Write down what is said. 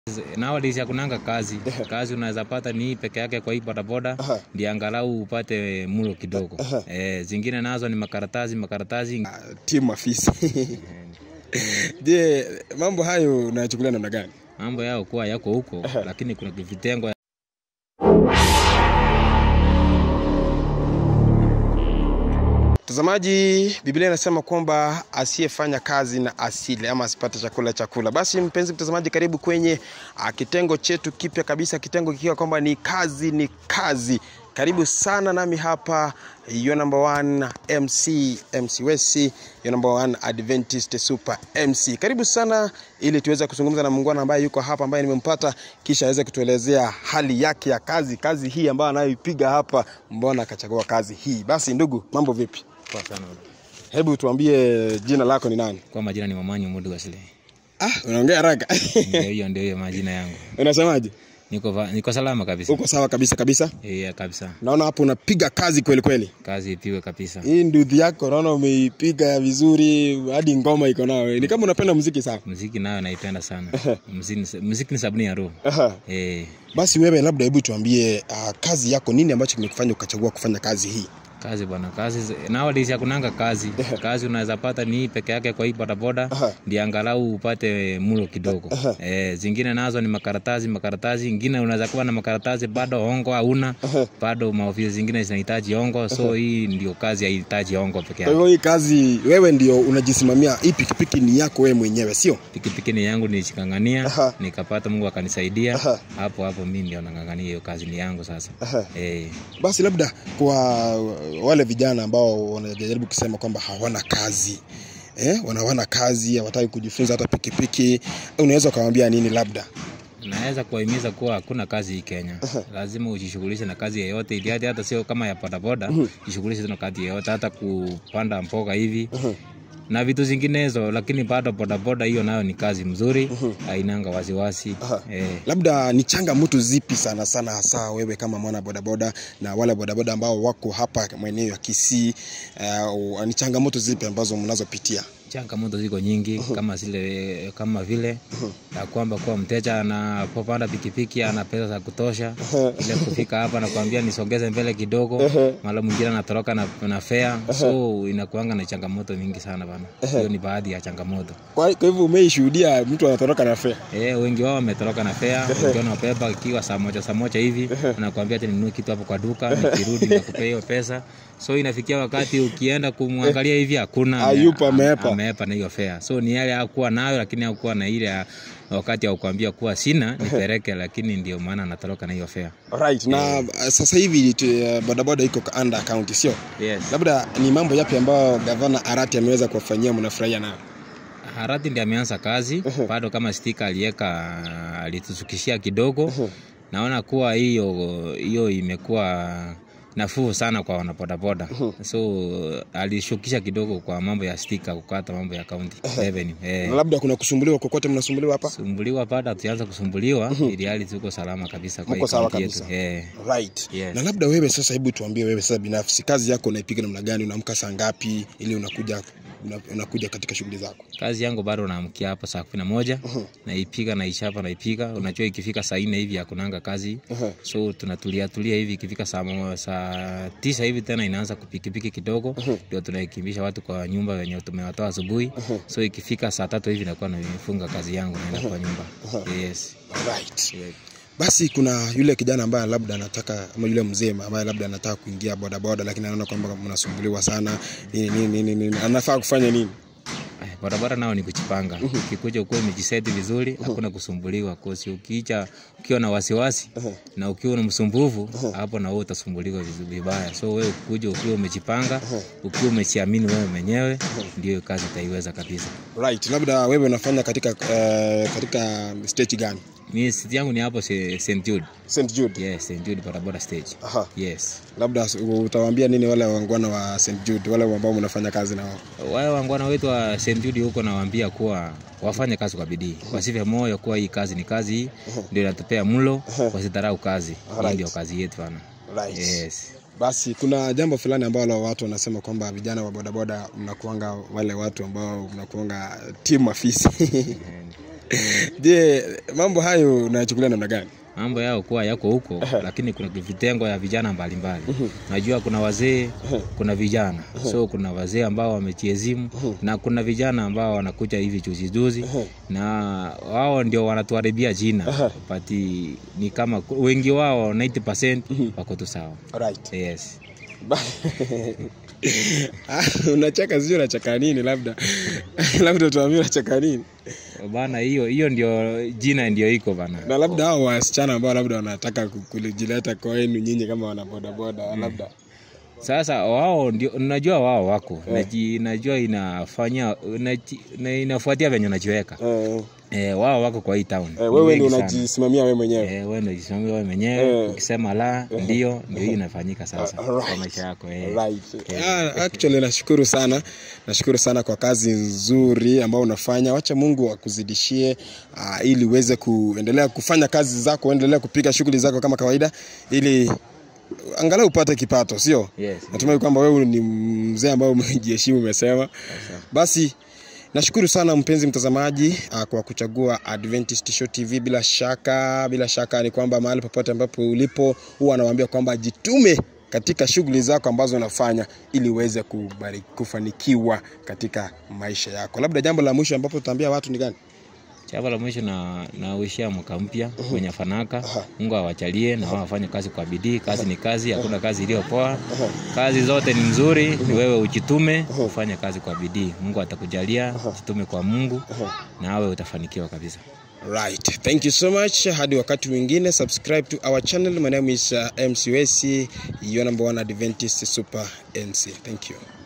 Nowadays hakunanga kazi. Kazi unaweza pata ni peke yake kwa hii boda ndio angalau upate mulo kidogo. Zingine nazo ni makaratasi timu afisi. Je, mambo hayo unachukulia namna gani? Mambo yao kuwa yako huko lakini kuna vitengo. Mtazamaji, Biblia inasema kwamba asiyefanya kazi na asile ama asipate chakula. Basi mpenzi mtazamaji, karibu kwenye kitengo chetu kipya kabisa, kitengo kikiwa kwamba ni kazi. Karibu sana nami hapa, your number one MC Wesi, your number one Adventist Super MC. Karibu sana ili tuweze kuzungumza na Mungu ambaye yuko hapa, ambaye nimempata, kisha aweze kutuelezea hali yake ya kazi hii ambayo anayoipiga hapa, mbona akachagua kazi hii. Basi ndugu, mambo vipi? Poa sana. Hebu tuambie jina lako ni nani? Kwa majina ni Mamanyu Mudu Wasile. Unaongea haraka. Ndio majina yangu. Unasemaje? Niko salama kabisa. Uko sawa kabisa? Kabisa. Naona hapo unapiga kazi kweli. Kazi ipigwe kabisa. Hii nduthi yako naona umeipiga vizuri hadi ngoma iko nayo. Ni kama unapenda muziki sana. Muziki nayo naipenda sana. Muziki ni sabuni ya roho. Basi wewe labda hebu tuambie kazi yako, nini ambacho kimekufanya ukachagua kufanya kazi hii? Kazi bwana, kazi nowadays hakunanga kazi. Kazi unaweza pata ni peke yake kwa hii boda ndio angalau upate mulo kidogo. Zingine nazo ni makaratasi, zingine unaweza kuwa na makaratasi bado hongo hauna, bado maofisi zingine zinahitaji hongo, so hii ndio kazi haihitaji hongo peke yake. Kwa hiyo hii kazi wewe ndio unajisimamia, hii pikipiki ni yako wewe mwenyewe, sio? Pikipiki ni yangu, nilishikangania, nikapata Mungu akanisaidia. Hapo mimi ndio nangangania hiyo kazi ni yangu sasa. Basi labda kwa wale vijana ambao wanajaribu kusema kwamba hawana kazi, wanawana kazi, hawataka kujifunza hata pikipiki, unaweza kuwaambia nini labda? Naweza kuhimiza kuwa hakuna kazi hii Kenya. Lazima ujishughulishe na kazi yoyote, ili hata sio kama ya boda, jishughulishe na kazi yoyote, hata kupanda mboga hivi na vitu zinginezo, lakini bado boda hiyo nayo ni kazi mzuri, hainanga wasiwasi. Labda ni changamoto zipi sana hasa wewe kama mwana boda na wale boda ambao wako hapa maeneo ya Kisii, ni changamoto zipi ambazo mnazopitia? Changamoto ziko nyingi, kama vile na kwamba kwa mteja anapopanda pikipiki ana pesa za kutosha, ile kufika hapa na kuambia nisongeze mbele kidogo, mara mwingine anatoroka na fare, so inakuanga na changamoto mingi sana bana. Hiyo ni baadhi ya changamoto. Kwa hivyo umeishuhudia mtu anatoroka na fare? Wengi wao wametoroka na fare, wengine wanabeba ikiwa saa moja hivi, anakuambia ati ninunue kitu hapo kwa duka, nikirudi nakupea hiyo pesa. So inafikia wakati ukienda kumwangalia hivi hakuna, hayupo, ameepa na hiyo fare. So ni yale hakuwa nayo, lakini hakuwa na ile wakati ya kuambia kuwa sina nipeleke, lakini ndio maana anatoroka na hiyo fare. Alright. Na sasa hivi boda iko under county, sio? Yes. Labda ni mambo yapi ambayo gavana Arati ameweza kuwafanyia mnafurahia nayo? Arati ndiye ameanza kazi, bado kama stika alitusukishia kidogo. Naona kuwa hiyo imekuwa nafuu sana kwa wanaboda. So alishukisha kidogo kwa mambo ya stika, kukata mambo ya county revenue. Labda kuna kusumbuliwa kokote, mnasumbuliwa hapa? Sumbuliwa bado tuanza kusumbuliwa, ili hali tuko salama kabisa kwa county yetu. Right. Yes. Na labda wewe sasa, hebu tuambie wewe sasa binafsi, kazi yako unaipiga namna gani? Unaamka saa ngapi ili unakuja katika shughuli zako? Kazi yangu bado naamkia hapa saa 11, naipiga naipiga. Unajua ikifika saa 4 hivi hakunanga kazi. So tunatulia hivi, ikifika saa 9 hivi tena inaanza kupikipiki kidogo, ndio tunaikimbisha watu kwa nyumba wenye tumewatoa asubuhi. So ikifika saa 3 hivi nakuwa nimefunga kazi yangu naenda kwa nyumba. Yes. Right. Basi kuna yule kijana ambaye labda anataka, ama yule mzee ambaye labda anataka kuingia boda lakini anaona kwamba mnasumbuliwa sana, nini anafaa kufanya nini? Boda nao ni kuchipanga. Ukikuja uko umejiseti vizuri, hakuna kusumbuliwa. Kosi ukiwa na wasiwasi na ukiwa na msumbufu, hapo na wewe utasumbuliwa vibaya. So wewe ukuje ukiwa umejipanga, ukiwa umejiamini wewe mwenyewe, ndio kazi utaiweza kabisa. Right. Labda wewe unafanya katika stage gani? Mimi stage yangu ni hapo St. Jude. St. Jude? Yes, St. Jude boda stage. Yes. Labda utawaambia nini wale wangwana wa St. Jude, wale ambao mnafanya kazi nao? Wale wangwana wetu wa St. Jude huko nawaambia kuwa wafanye kazi kwa bidii. Wasife moyo kuwa hii kazi ni kazi, hii ndio inatupea mlo, wasidharau kazi. Hii ndio kazi yetu bana. Right. Yes. Basi kuna jambo fulani ambalo watu wanasema kwamba vijana wa boda mnakuanga wale watu ambao mnakuanga timu afisi. Je, mambo hayo unachukulia namna gani? Mambo yao kuwa yako huko, lakini kuna vitengo ya vijana mbalimbali. Najua kuna wazee, kuna vijana. So kuna wazee ambao wametiezimu na kuna vijana ambao wanakuja hivi juzi na wao ndio wanatuharibia jina. But ni kama wengi wao 90% wako tu sawa. Alright. Yes. Unacheka sio, unacheka nini? Labda tuambie unacheka nini? Bana, hiyo ndio jina ndio iko bana. Na labda hao wasichana ambao labda wanataka kujileta kwa wenu nyinyi kama wana boda labda. Sasa wao ndio unajua wao wako. Najua inafuatia venye unajiweka. Wao wako kwa hii town. Wewe ndio unajisimamia wewe mwenyewe. Wewe ndio unajisimamia wewe mwenyewe. Ukisema la ndio hii inafanyika sasa kwa maisha yako. Right. Actually nashukuru sana kwa kazi nzuri ambayo unafanya. Wacha Mungu akuzidishie ili uweze kuendelea kufanya kazi zako, uendelee kupiga shughuli zako kama kawaida ili angalau upate kipato, sio? Yes. Natumai kwamba wewe ni mzee ambao umejiheshimu umesema. Basi nashukuru sana mpenzi mtazamaji kwa kuchagua Adventist Show TV. Bila shaka ni kwamba mahali popote ambapo ulipo huwa anawaambia kwamba jitume katika shughuli zako ambazo unafanya ili uweze kufanikiwa katika maisha yako. Labda jambo la mwisho ambapo tutaambia watu ni gani? Jambo la mwisho na wishia mwaka mpya kwenye fanaka. Mungu awajalie na wafanye kazi kwa bidii. Kazi ni kazi, hakuna kazi iliyo poa. Kazi zote ni nzuri, ni wewe ujitume, ufanye kazi kwa bidii. Mungu atakujalia, jitume kwa Mungu na wewe utafanikiwa kabisa. Right. Thank you so much. Hadi wakati mwingine, subscribe to our channel. My name is MCWC, your number one Adventist Super NC. Thank you.